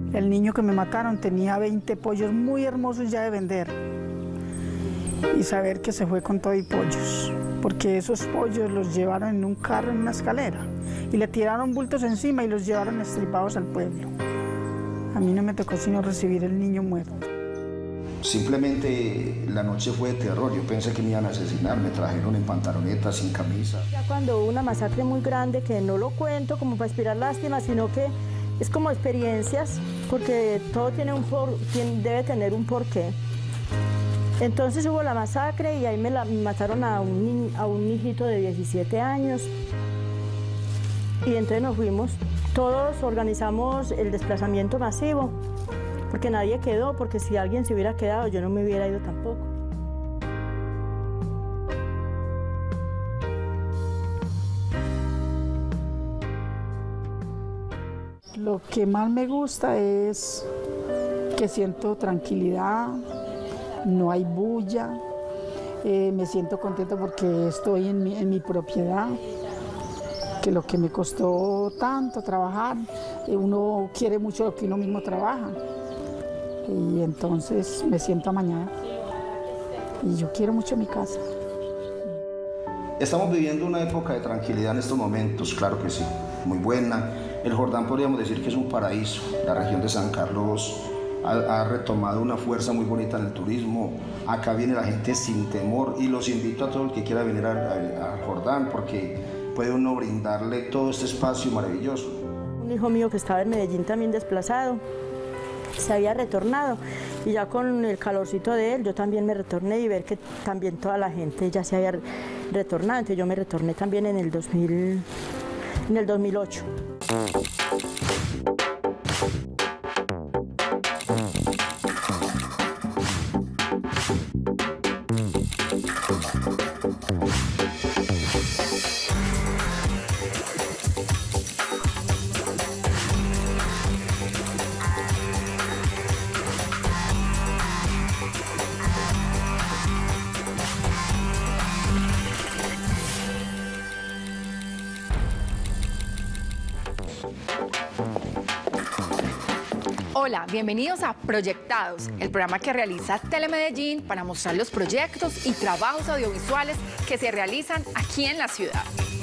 El niño que me mataron tenía 20 pollos muy hermosos ya de vender. Y saber que se fue con todo y pollos, porque esos pollos los llevaron en un carro, en una escalera, y le tiraron bultos encima y los llevaron estripados al pueblo. A mí no me tocó sino recibir el niño muerto. Simplemente la noche fue de terror, yo pensé que me iban a asesinar, me trajeron en pantaloneta, sin camisa. Ya cuando hubo una masacre muy grande, que no lo cuento como para inspirar lástima, sino que es como experiencias, porque todo debe tener un porqué. Entonces hubo la masacre y ahí me mataron a un hijito de 17 años. Y entonces nos fuimos, todos organizamos el desplazamiento masivo, porque nadie quedó, porque si alguien se hubiera quedado yo no me hubiera ido tampoco. Lo que más me gusta es que siento tranquilidad, no hay bulla, me siento contenta porque estoy en mi propiedad, que lo que me costó tanto trabajar, uno quiere mucho lo que uno mismo trabaja y entonces me siento amañada y yo quiero mucho mi casa. Estamos viviendo una época de tranquilidad en estos momentos, claro que sí, muy buena. El Jordán podríamos decir que es un paraíso, la región de San Carlos ha retomado una fuerza muy bonita en el turismo, acá viene la gente sin temor y los invito a todo el que quiera venir al Jordán porque puede uno brindarle todo este espacio maravilloso. Un hijo mío que estaba en Medellín también desplazado, se había retornado y ya con el calorcito de él yo también me retorné y ver que también toda la gente ya se había retornado, entonces yo me retorné también en el 2008. Hola, bienvenidos a Proyectados, el programa que realiza Telemedellín para mostrar los proyectos y trabajos audiovisuales que se realizan aquí en la ciudad.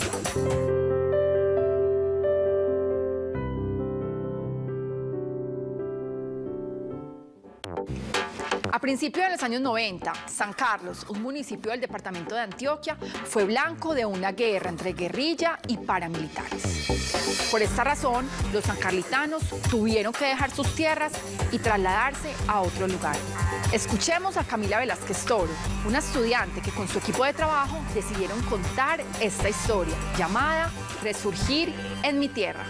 A principios de los años 90, San Carlos, un municipio del departamento de Antioquia, fue blanco de una guerra entre guerrilla y paramilitares. Por esta razón, los sancarlitanos tuvieron que dejar sus tierras y trasladarse a otro lugar. Escuchemos a Camila Velázquez Toro, una estudiante que con su equipo de trabajo decidieron contar esta historia, llamada Resurgir en mi tierra.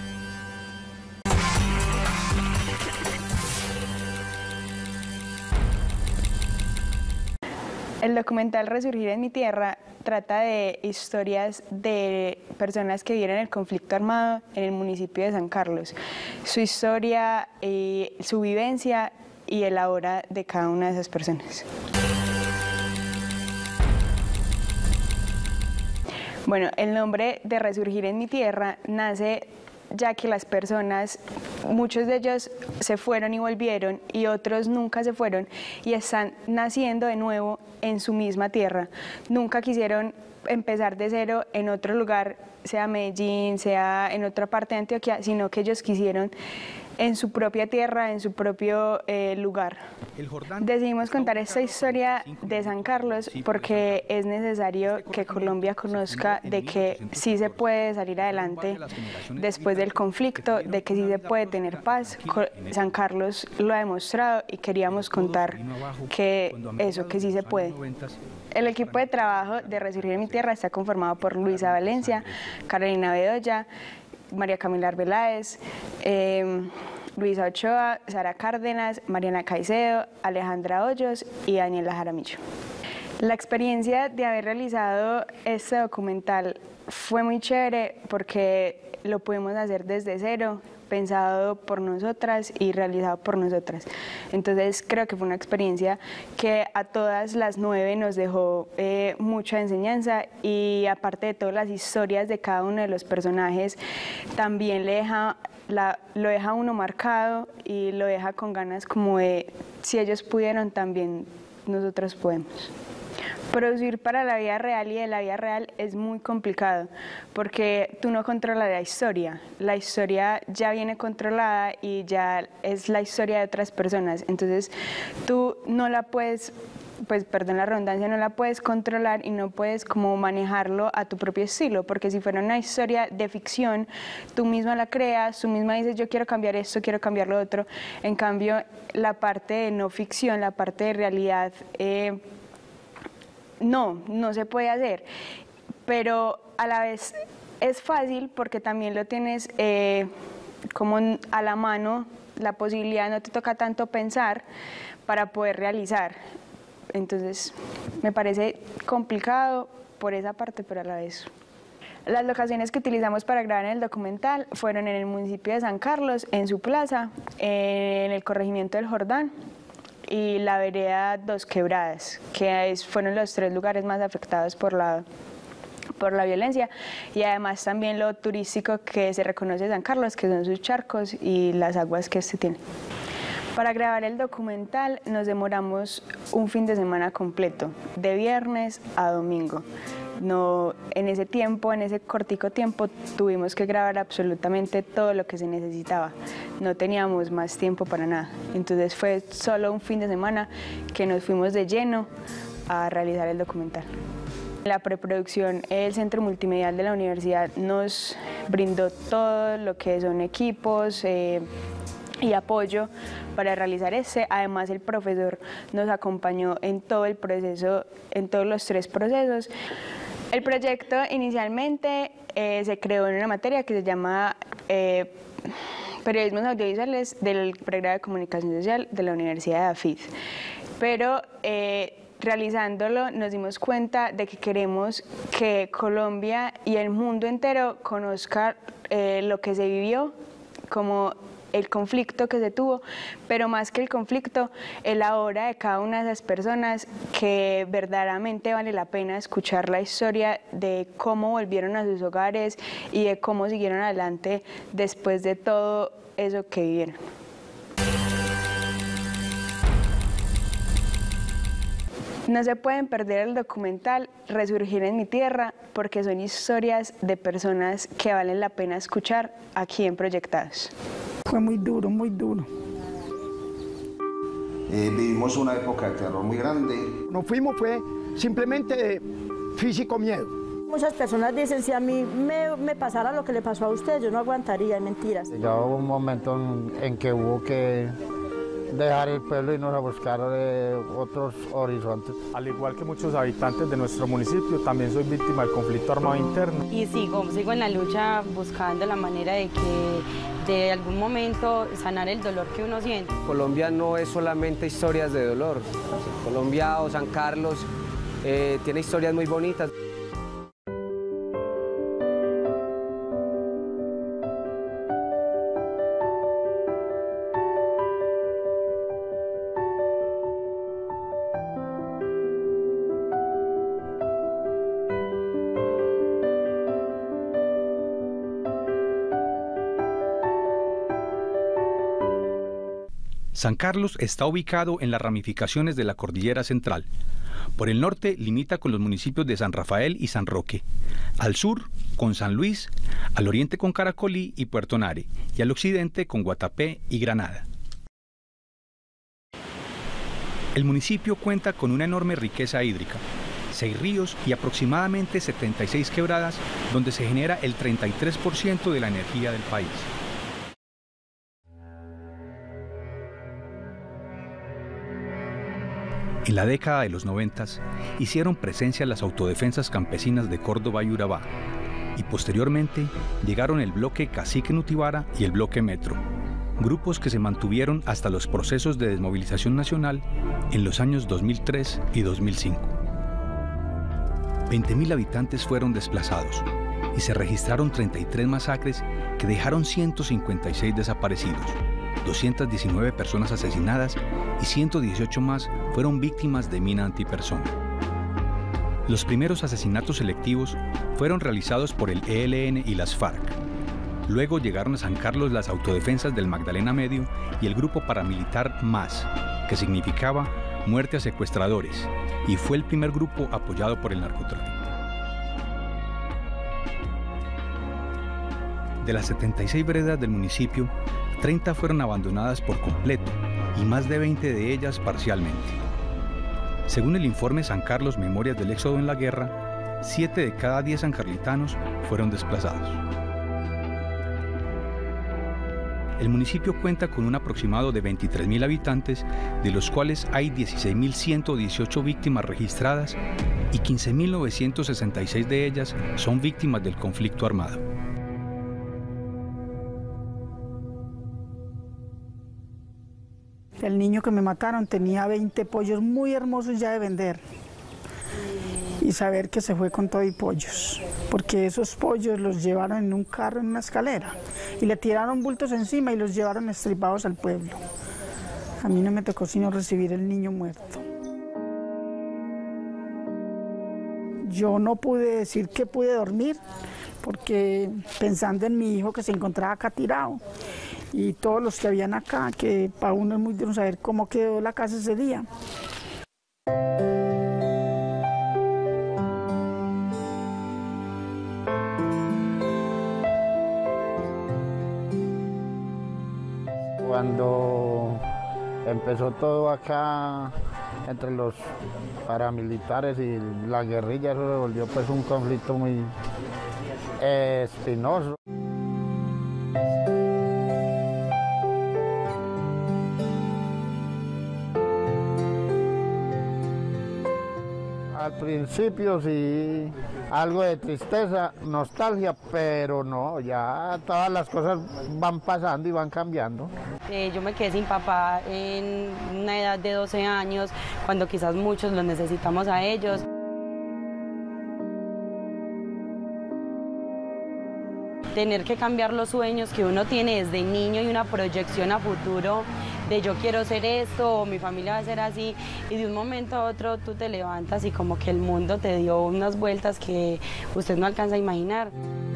El documental Resurgir en mi tierra trata de historias de personas que vivieron el conflicto armado en el municipio de San Carlos, su historia, su vivencia y el ahora de cada una de esas personas. Bueno, el nombre de Resurgir en mi tierra nace ya que las personas, muchos de ellos se fueron y volvieron y otros nunca se fueron y están naciendo de nuevo en su misma tierra. Nunca quisieron empezar de cero en otro lugar, sea Medellín, sea en otra parte de Antioquia, sino que ellos quisieron en su propia tierra, en su propio lugar. Decidimos contar esta historia de San Carlos porque es necesario que Colombia conozca de que sí se puede salir adelante después del conflicto, de que sí se puede tener paz. San Carlos lo ha demostrado y queríamos contar que eso, que sí se puede. El equipo de trabajo de Resurgir en mi tierra está conformado por Luisa Valencia, Carolina Bedoya, María Camila Arbeláez, Luisa Ochoa, Sara Cárdenas, Mariana Caicedo, Alejandra Hoyos y Daniela Jaramillo. La experiencia de haber realizado este documental fue muy chévere porque lo pudimos hacer desde cero, pensado por nosotras y realizado por nosotras. Entonces creo que fue una experiencia que a todas las 9 nos dejó mucha enseñanza, y aparte de todas las historias de cada uno de los personajes, también lo deja uno marcado y lo deja con ganas como de, si ellos pudieron, también nosotros podemos. Producir para la vida real y de la vida real es muy complicado porque tú no controlas la historia ya viene controlada y ya es la historia de otras personas, entonces tú no la puedes, pues perdón la redundancia, no la puedes controlar y no puedes como manejarlo a tu propio estilo, porque si fuera una historia de ficción, tú misma la creas, tú misma dices yo quiero cambiar esto, quiero cambiar lo otro, en cambio la parte de no ficción, la parte de realidad, no se puede hacer, pero a la vez es fácil porque también lo tienes como a la mano, la posibilidad, no te toca tanto pensar para poder realizar. Entonces me parece complicado por esa parte, pero a la vez. Las locaciones que utilizamos para grabar en el documental fueron en el municipio de San Carlos, en su plaza, en el corregimiento del Jordán y la vereda Dos Quebradas, que fueron los 3 lugares más afectados por la violencia, y además también lo turístico que se reconoce de San Carlos, que son sus charcos y las aguas que este tiene. Para grabar el documental nos demoramos un fin de semana completo, de viernes a domingo. No, en ese tiempo, en ese cortico tiempo, tuvimos que grabar absolutamente todo lo que se necesitaba. No teníamos más tiempo para nada. Entonces fue solo un fin de semana que nos fuimos de lleno a realizar el documental. La preproducción, el Centro Multimedial de la Universidad nos brindó todo lo que son equipos y apoyo para realizar Además, el profesor nos acompañó en todo el proceso, en todos los 3 procesos. El proyecto inicialmente se creó en una materia que se llama Periodismos Audiovisuales del pregrado de Comunicación Social de la Universidad de AFID. Pero realizándolo nos dimos cuenta de que queremos que Colombia y el mundo entero conozca lo que se vivió, como el conflicto que se tuvo, pero más que el conflicto, el ahora de cada una de esas personas, que verdaderamente vale la pena escuchar la historia de cómo volvieron a sus hogares y de cómo siguieron adelante después de todo eso que vivieron. No se pueden perder el documental Resurgir en mi tierra, porque son historias de personas que valen la pena escuchar aquí en Proyectados. Fue muy duro, muy duro. Vivimos una época de terror muy grande. Nos fuimos fue simplemente de físico miedo. Muchas personas dicen, si a mí me pasara lo que le pasó a usted, yo no aguantaría, es mentiras. Ya hubo un momento en que hubo que dejar el pueblo y irnos a buscar otros horizontes. Al igual que muchos habitantes de nuestro municipio, también soy víctima del conflicto armado interno. Y sigo en la lucha buscando la manera de que de algún momento sanar el dolor que uno siente. Colombia no es solamente historias de dolor. Colombia o San Carlos tiene historias muy bonitas. San Carlos está ubicado en las ramificaciones de la Cordillera Central. Por el norte limita con los municipios de San Rafael y San Roque, al sur con San Luis, al oriente con Caracolí y Puerto Nare, y al occidente con Guatapé y Granada. El municipio cuenta con una enorme riqueza hídrica, 6 ríos y aproximadamente 76 quebradas, donde se genera el 33% de la energía del país. En la década de los 90 hicieron presencia las autodefensas campesinas de Córdoba y Urabá, y posteriormente llegaron el bloque Cacique Nutibara y el bloque Metro, grupos que se mantuvieron hasta los procesos de desmovilización nacional en los años 2003 y 2005. 20.000 habitantes fueron desplazados y se registraron 33 masacres que dejaron 156 desaparecidos, 219 personas asesinadas y 118 más fueron víctimas de mina antipersona. Los primeros asesinatos selectivos fueron realizados por el ELN y las FARC. Luego llegaron a San Carlos las autodefensas del Magdalena Medio y el grupo paramilitar MAS, que significaba muerte a secuestradores, y fue el primer grupo apoyado por el narcotráfico. De las 76 veredas del municipio, 30 fueron abandonadas por completo y más de 20 de ellas parcialmente. Según el informe San Carlos Memorias del Éxodo en la Guerra, 7 de cada 10 sancarlitanos fueron desplazados. El municipio cuenta con un aproximado de 23.000 habitantes, de los cuales hay 16.118 víctimas registradas y 15.966 de ellas son víctimas del conflicto armado. El niño que me mataron tenía 20 pollos muy hermosos ya de vender. Y saber que se fue con todo y pollos, porque esos pollos los llevaron en un carro, en una escalera, y le tiraron bultos encima y los llevaron estripados al pueblo. A mí no me tocó sino recibir el niño muerto. Yo no pude decir que pude dormir, porque pensando en mi hijo que se encontraba acá tirado, y todos los que habían acá, que para uno es muy duro saber cómo quedó la casa ese día. Cuando empezó todo acá entre los paramilitares y la guerrilla, eso se volvió pues un conflicto muy espinoso. Al principio sí, algo de tristeza, nostalgia, pero no, ya todas las cosas van pasando y van cambiando. Yo me quedé sin papá en una edad de 12 años, cuando quizás muchos los necesitamos a ellos. Tener que cambiar los sueños que uno tiene desde niño y una proyección a futuro de yo quiero ser esto, o mi familia va a ser así, y de un momento a otro tú te levantas y como que el mundo te dio unas vueltas que usted no alcanza a imaginar.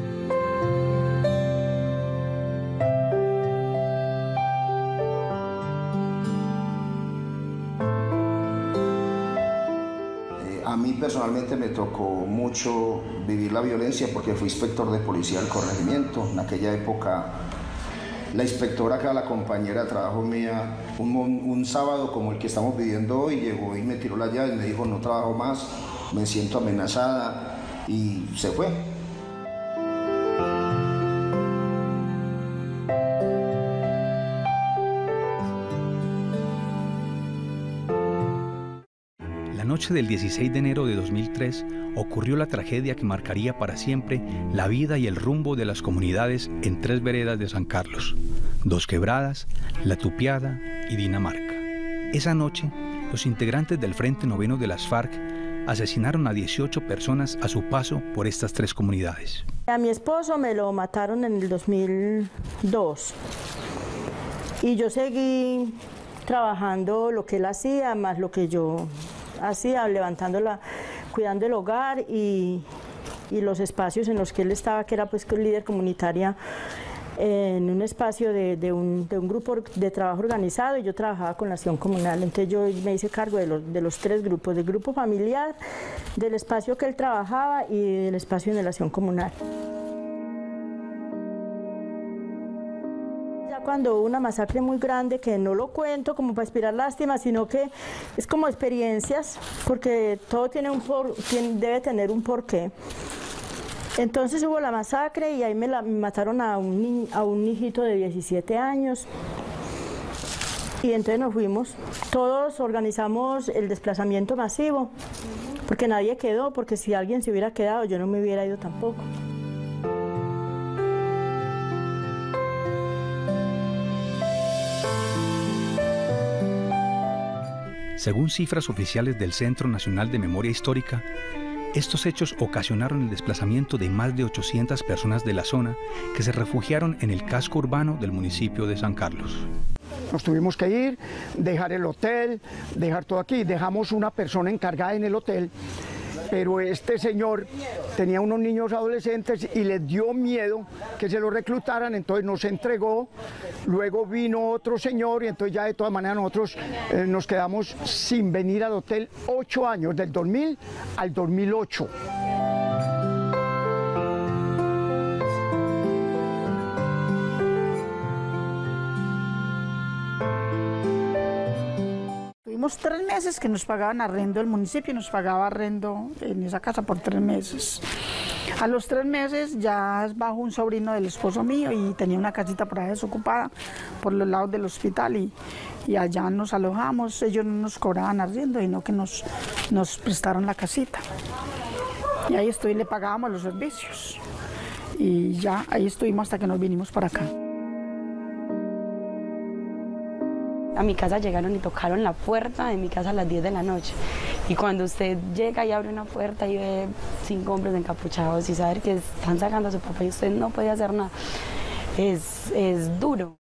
A mí personalmente me tocó mucho vivir la violencia porque fui inspector de policía del corregimiento. En aquella época, la inspectora, que era la compañera de trabajo mía, un sábado como el que estamos viviendo hoy, llegó y me tiró la llave y me dijo: no trabajo más, me siento amenazada, y se fue. La noche del 16 de enero de 2003 ocurrió la tragedia que marcaría para siempre la vida y el rumbo de las comunidades en 3 veredas de San Carlos: Dos Quebradas, La Tupiada y Dinamarca. Esa noche, los integrantes del Frente Noveno de las FARC asesinaron a 18 personas a su paso por estas 3 comunidades. A mi esposo me lo mataron en el 2002 y yo seguí trabajando lo que él hacía, más lo que yo hacía, cuidando el hogar y los espacios en los que él estaba, que era pues líder comunitaria en un espacio de un grupo de trabajo organizado, y yo trabajaba con la acción comunal. Entonces yo me hice cargo de los 3 grupos, del grupo familiar, del espacio que él trabajaba y del espacio de la acción comunal. Cuando hubo una masacre muy grande, que no lo cuento como para inspirar lástima, sino que es como experiencias, porque todo debe tener un porqué. Entonces hubo la masacre y ahí me mataron a un hijito de 17 años. Y entonces nos fuimos, todos organizamos el desplazamiento masivo, porque nadie quedó, porque si alguien se hubiera quedado yo no me hubiera ido tampoco. Según cifras oficiales del Centro Nacional de Memoria Histórica, Estos hechos ocasionaron el desplazamiento de más de 800 personas de la zona que se refugiaron en el casco urbano del municipio de San Carlos. Nos tuvimos que ir, dejar el hotel, dejar todo aquí. Dejamos una persona encargada en el hotel, pero este señor tenía unos niños adolescentes y les dio miedo que se los reclutaran, entonces nos entregó. Luego vino otro señor y entonces ya de todas maneras nosotros nos quedamos sin venir al hotel 8 años, del 2000 al 2008. Tuvimos 3 meses que nos pagaban arrendo, el municipio nos pagaba arrendo en esa casa por 3 meses. A los 3 meses ya bajó un sobrino del esposo mío y tenía una casita por ahí desocupada por los lados del hospital y allá nos alojamos. Ellos no nos cobraban arriendo, sino que nos prestaron la casita. Y ahí le pagábamos los servicios. Y ya ahí estuvimos hasta que nos vinimos para acá. A mi casa llegaron y tocaron la puerta de mi casa a las 10 de la noche. Y cuando usted llega y abre una puerta y ve 5 hombres encapuchados y saber que están sacando a su papá y usted no puede hacer nada, es duro.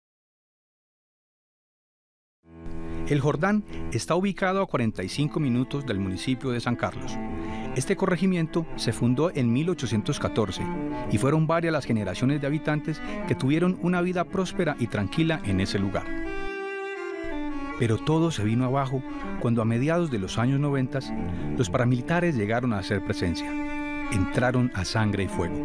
El Jordán está ubicado a 45 minutos del municipio de San Carlos. Este corregimiento se fundó en 1814 y fueron varias las generaciones de habitantes que tuvieron una vida próspera y tranquila en ese lugar. Pero todo se vino abajo cuando a mediados de los años 90 los paramilitares llegaron a hacer presencia. Entraron a sangre y fuego.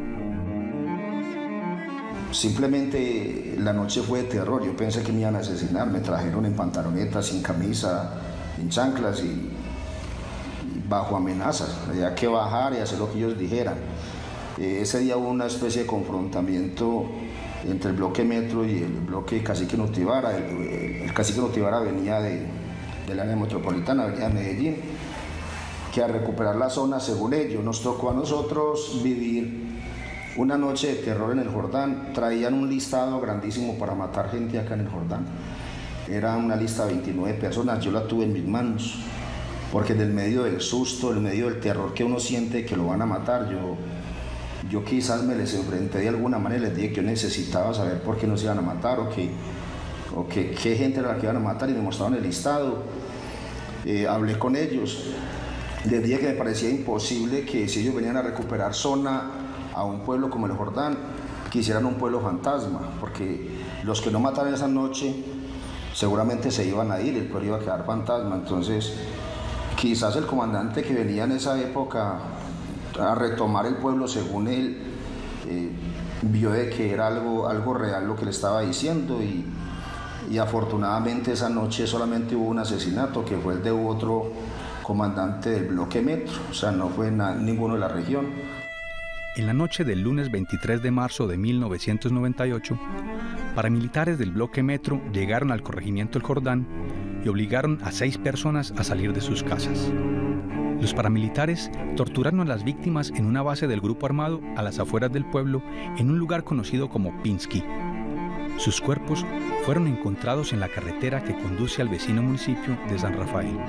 Simplemente la noche fue de terror. Yo pensé que me iban a asesinar. Me trajeron en pantalonetas, sin camisa, en chanclas y bajo amenazas. Había que bajar y hacer lo que ellos dijeran. Ese día hubo una especie de confrontamiento entre el bloque Metro y el bloque Cacique Nutibara. El Cacique Nutibara venía del área metropolitana, venía de Medellín, que a recuperar la zona, según ellos, nos tocó a nosotros vivir una noche de terror en el Jordán. Traían un listado grandísimo para matar gente acá en el Jordán. Era una lista de 29 personas, yo la tuve en mis manos, porque en el medio del susto, en medio del terror que uno siente que lo van a matar, yo quizás me les enfrenté de alguna manera, les dije que yo necesitaba saber por qué nos iban a matar o qué gente era la que iban a matar y me mostraron el listado. Hablé con ellos, les dije que me parecía imposible que si ellos venían a recuperar zona a un pueblo como el Jordán, quisieran un pueblo fantasma, porque los que no mataron esa noche seguramente se iban a ir, el pueblo iba a quedar fantasma. Entonces quizás el comandante que venía en esa época a retomar el pueblo, según él, vio de que era algo real lo que le estaba diciendo y afortunadamente esa noche solamente hubo un asesinato, que fue el de otro comandante del bloque Metro, o sea, no fue ninguno de la región. En la noche del lunes 23 de marzo de 1998, paramilitares del bloque Metro llegaron al corregimiento El Jordán y obligaron a 6 personas a salir de sus casas. Los paramilitares torturaron a las víctimas en una base del grupo armado a las afueras del pueblo, en un lugar conocido como Pinsky. Sus cuerpos fueron encontrados en la carretera que conduce al vecino municipio de San Rafael.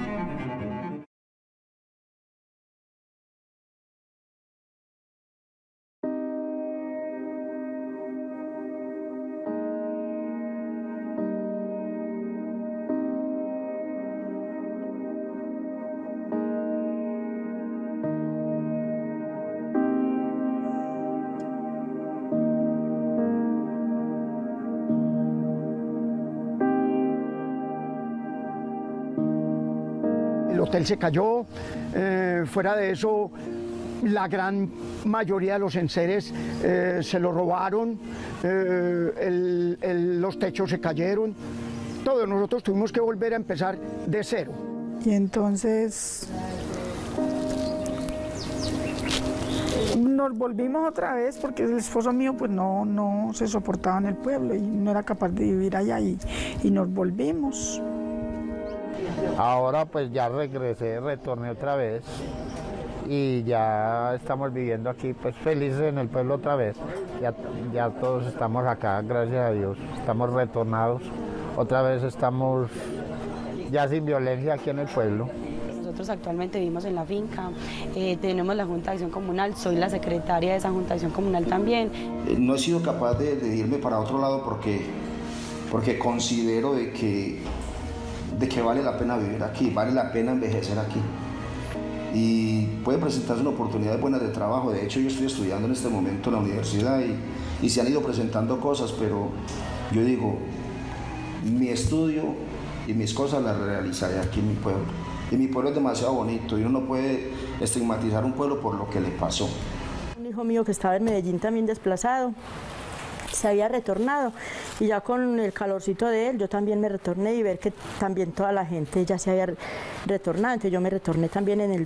El hotel se cayó, fuera de eso la gran mayoría de los enseres se lo robaron, los techos se cayeron, todo. Nosotros tuvimos que volver a empezar de cero. Y entonces nos volvimos otra vez porque el esposo mío pues no se soportaba en el pueblo y no era capaz de vivir allá y nos volvimos. Ahora pues ya retorné otra vez y ya estamos viviendo aquí pues felices en el pueblo otra vez. Ya todos estamos acá, gracias a Dios, estamos retornados, otra vez estamos ya sin violencia aquí en el pueblo. nosotros actualmente vivimos en la finca, tenemos la Junta de Acción Comunal, soy la secretaria de esa Junta de Acción Comunal también. No he sido capaz de irme para otro lado porque considero de que vale la pena vivir aquí, vale la pena envejecer aquí. Y puede presentarse una oportunidad buena de trabajo. De hecho, yo estoy estudiando en este momento en la universidad y se han ido presentando cosas, pero yo digo, mi estudio y mis cosas las realizaré aquí en mi pueblo. Y mi pueblo es demasiado bonito y uno no puede estigmatizar un pueblo por lo que le pasó. Un hijo mío que estaba en Medellín también desplazado, se había retornado y ya con el calorcito de él yo también me retorné y ver que también toda la gente ya se había retornado, entonces yo me retorné también en el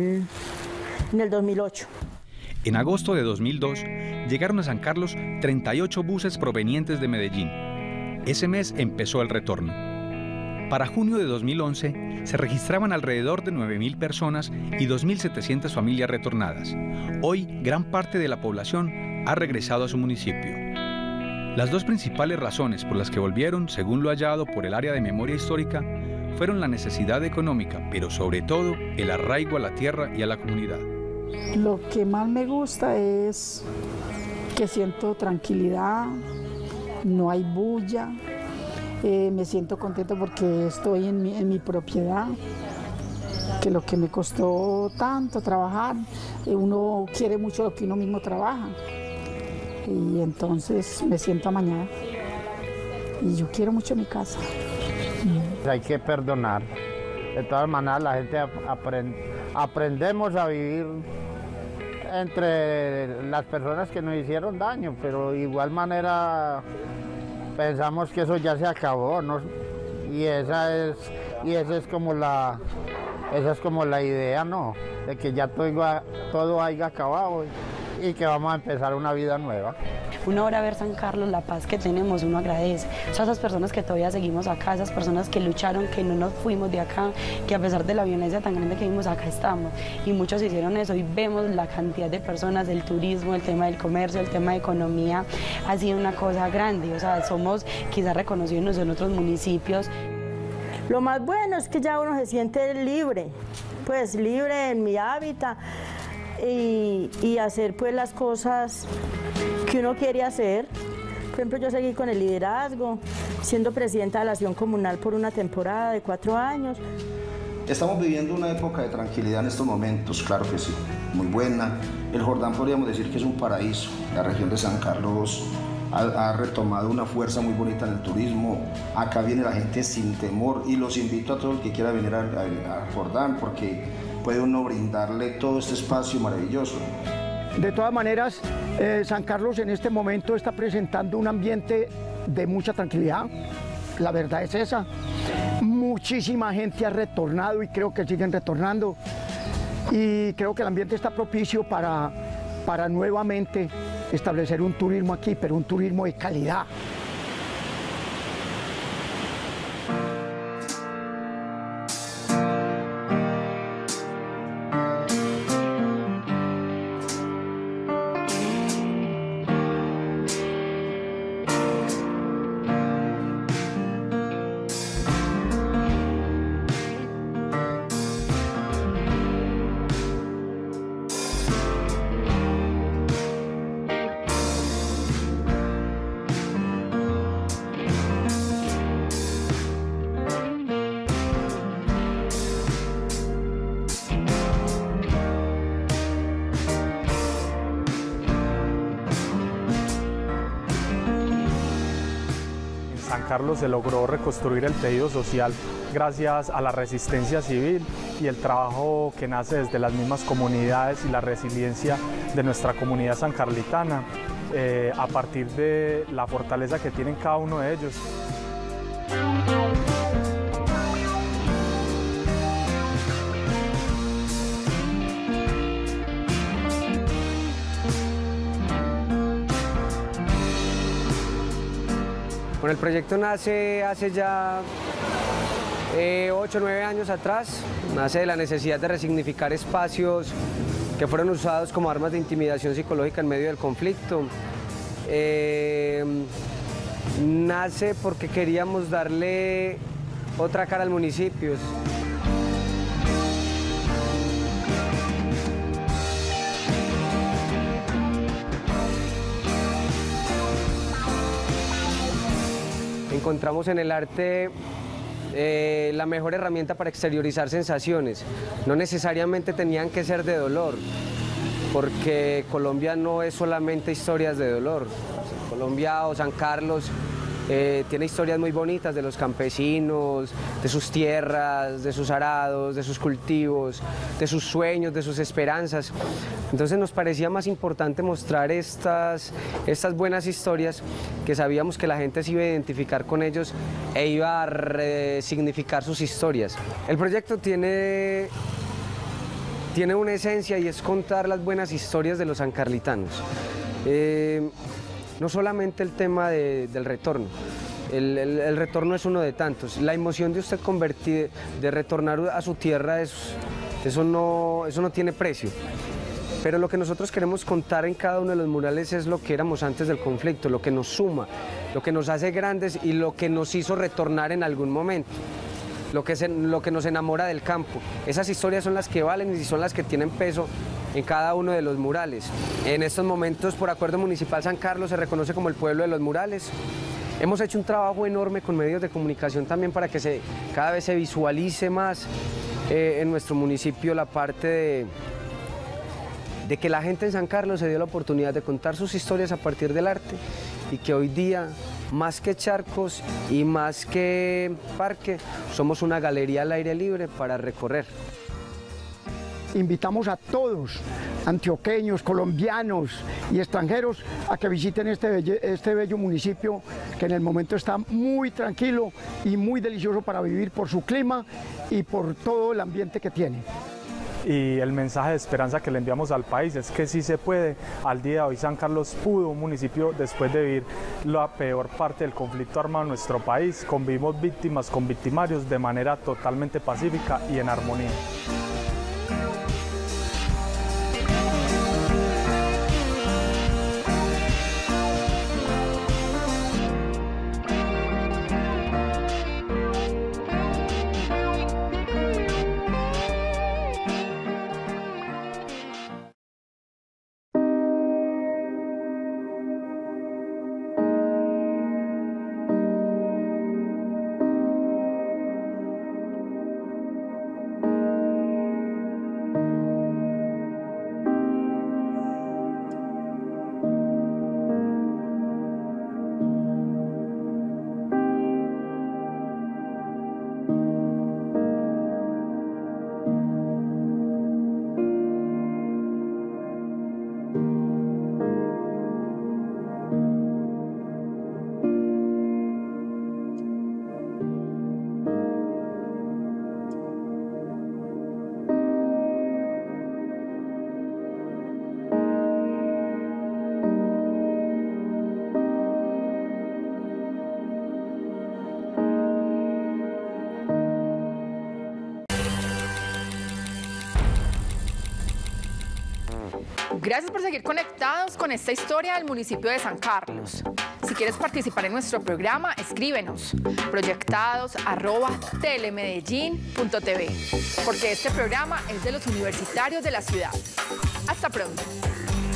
2008. En agosto de 2002 llegaron a San Carlos 38 buses provenientes de Medellín. Ese mes empezó el retorno. Para junio de 2011 se registraban alrededor de 9.000 personas y 2.700 familias retornadas. Hoy gran parte de la población ha regresado a su municipio. Las dos principales razones por las que volvieron, según lo hallado por el área de memoria histórica, fueron la necesidad económica, pero sobre todo el arraigo a la tierra y a la comunidad. Lo que más me gusta es que siento tranquilidad, no hay bulla, me siento contento porque estoy en mi propiedad, que lo que me costó tanto trabajar, uno quiere mucho lo que uno mismo trabaja. Y entonces me siento amañada y yo quiero mucho mi casa. Hay que perdonar. De todas maneras la gente aprendemos a vivir entre las personas que nos hicieron daño, pero de igual manera pensamos que eso ya se acabó, ¿no? Y esa es como la idea, ¿no? De que ya todo haya acabado y que vamos a empezar una vida nueva. Uno ahora ver San Carlos, la paz que tenemos, uno agradece. O sea, esas personas que todavía seguimos acá, esas personas que lucharon, que no nos fuimos de acá, que a pesar de la violencia tan grande que vimos, acá estamos. Y muchos hicieron eso y vemos la cantidad de personas, el turismo, el tema del comercio, el tema de economía, ha sido una cosa grande. O sea, somos quizás reconocidos en otros municipios. Lo más bueno es que ya uno se siente libre, pues libre en mi hábitat. Y hacer pues las cosas que uno quiere hacer. Por ejemplo, yo seguí con el liderazgo, siendo presidenta de la Acción Comunal por una temporada de 4 años. Estamos viviendo una época de tranquilidad en estos momentos, claro que sí, muy buena. El Jordán podríamos decir que es un paraíso. La región de San Carlos ha retomado una fuerza muy bonita en el turismo. Acá viene la gente sin temor y los invito a todo el que quiera venir al Jordán porque puede uno brindarle todo este espacio maravilloso. De todas maneras, San Carlos en este momento está presentando un ambiente de mucha tranquilidad. La verdad es esa. Muchísima gente ha retornado y creo que siguen retornando. Y creo que el ambiente está propicio para nuevamente establecer un turismo aquí, pero un turismo de calidad. San Carlos se logró reconstruir el tejido social gracias a la resistencia civil y el trabajo que nace desde las mismas comunidades y la resiliencia de nuestra comunidad sancarlitana a partir de la fortaleza que tienen cada uno de ellos. Bueno, el proyecto nace hace ya 8 o 9 años atrás, nace de la necesidad de resignificar espacios que fueron usados como armas de intimidación psicológica en medio del conflicto. Nace porque queríamos darle otra cara al municipio. encontramos en el arte la mejor herramienta para exteriorizar sensaciones. No necesariamente tenían que ser de dolor, porque Colombia no es solamente historias de dolor. Colombia o San Carlos tiene historias muy bonitas de los campesinos, de sus tierras, de sus arados, de sus cultivos, de sus sueños, de sus esperanzas. Entonces nos parecía más importante mostrar estas buenas historias, que sabíamos que la gente se iba a identificar con ellos e iba a resignificar sus historias. El proyecto tiene una esencia y es contar las buenas historias de los sancarlitanos. No solamente el tema del retorno, el retorno es uno de tantos. La emoción de usted de retornar a su tierra, eso no tiene precio. Pero lo que nosotros queremos contar en cada uno de los murales es lo que éramos antes del conflicto, lo que nos suma, lo que nos hace grandes y lo que nos hizo retornar en algún momento. Lo que nos enamora del campo. Esas historias son las que valen y son las que tienen peso en cada uno de los murales. En estos momentos, por acuerdo municipal, San Carlos se reconoce como el pueblo de los murales. Hemos hecho un trabajo enorme con medios de comunicación también para que cada vez se visualice más en nuestro municipio la parte de que la gente en San Carlos se dio la oportunidad de contar sus historias a partir del arte y que hoy día, más que charcos y más que parque, somos una galería al aire libre para recorrer. Invitamos a todos, antioqueños, colombianos y extranjeros, a que visiten este bello municipio, que en el momento está muy tranquilo y muy delicioso para vivir por su clima y por todo el ambiente que tiene. Y el mensaje de esperanza que le enviamos al país es que sí se puede. Al día de hoy San Carlos pudo, un municipio después de vivir la peor parte del conflicto armado en nuestro país, convivimos víctimas con victimarios de manera totalmente pacífica y en armonía. Gracias por seguir conectados con esta historia del municipio de San Carlos. Si quieres participar en nuestro programa, escríbenos proyectados@telemedellin.tv, porque este programa es de los universitarios de la ciudad. Hasta pronto.